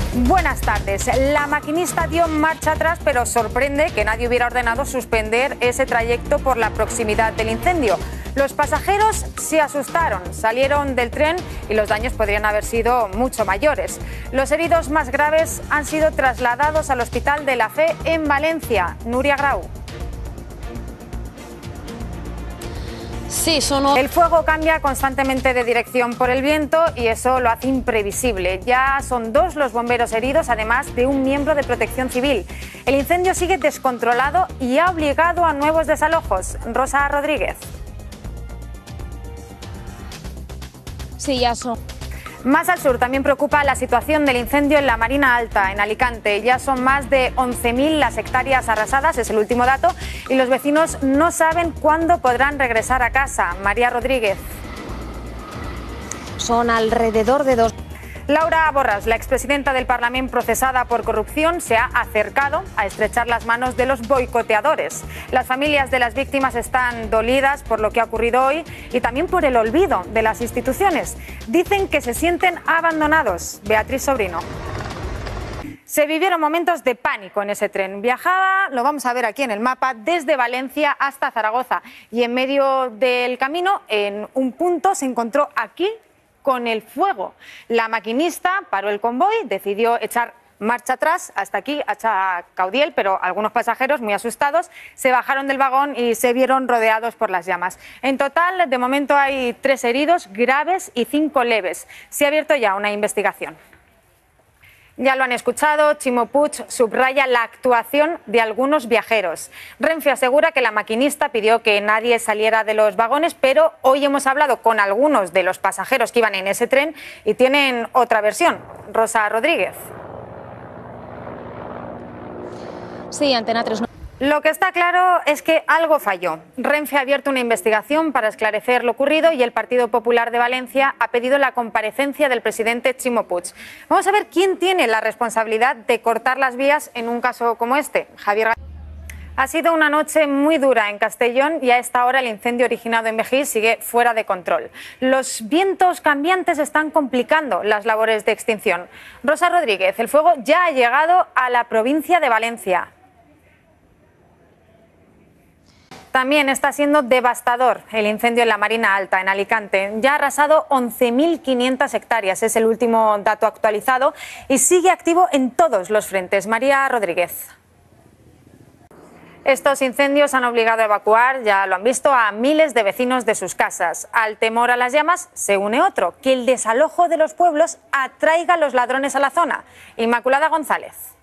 Buenas tardes. La maquinista dio marcha atrás, pero sorprende que nadie hubiera ordenado suspender ese trayecto por la proximidad del incendio. Los pasajeros se asustaron, salieron del tren y los daños podrían haber sido mucho mayores. Los heridos más graves han sido trasladados al Hospital de la Fe en Valencia. Nuria Grau. Sí, El fuego cambia constantemente de dirección por el viento y eso lo hace imprevisible. Ya son 2 los bomberos heridos, además de un miembro de Protección Civil. El incendio sigue descontrolado y ha obligado a nuevos desalojos. Rosa Rodríguez. Sí, ya son. Más al sur también preocupa la situación del incendio en la Marina Alta, en Alicante. Ya son más de 11.000 las hectáreas arrasadas, es el último dato, y los vecinos no saben cuándo podrán regresar a casa. María Rodríguez. Son alrededor de 2. Laura Borras, la expresidenta del Parlamento procesada por corrupción, se ha acercado a estrechar las manos de los boicoteadores. Las familias de las víctimas están dolidas por lo que ha ocurrido hoy y también por el olvido de las instituciones. Dicen que se sienten abandonados. Beatriz Sobrino. Se vivieron momentos de pánico en ese tren. Viajaba, lo vamos a ver aquí en el mapa, desde Valencia hasta Zaragoza. Y en medio del camino, en un punto, se encontró aquí con el fuego. La maquinista paró el convoy, decidió echar marcha atrás, hasta aquí, hasta Caudiel, pero algunos pasajeros, muy asustados, se bajaron del vagón y se vieron rodeados por las llamas. En total, de momento hay 3 heridos graves y 5 leves. Se ha abierto ya una investigación. Ya lo han escuchado, Ximo Puig subraya la actuación de algunos viajeros. Renfe asegura que la maquinista pidió que nadie saliera de los vagones, pero hoy hemos hablado con algunos de los pasajeros que iban en ese tren y tienen otra versión. Rosa Rodríguez. Sí, Antena 3. Lo que está claro es que algo falló. Renfe ha abierto una investigación para esclarecer lo ocurrido y el Partido Popular de Valencia ha pedido la comparecencia del presidente Ximo Puig. Vamos a ver quién tiene la responsabilidad de cortar las vías en un caso como este. Javier. Ha sido una noche muy dura en Castellón y a esta hora el incendio originado en Vejí sigue fuera de control. Los vientos cambiantes están complicando las labores de extinción. Rosa Rodríguez, el fuego ya ha llegado a la provincia de Valencia. También está siendo devastador el incendio en la Marina Alta, en Alicante. Ya ha arrasado 11.500 hectáreas, es el último dato actualizado, y sigue activo en todos los frentes. María Rodríguez. Estos incendios han obligado a evacuar, ya lo han visto, a miles de vecinos de sus casas. Al temor a las llamas se une otro, que el desalojo de los pueblos atraiga a los ladrones a la zona. Inmaculada González.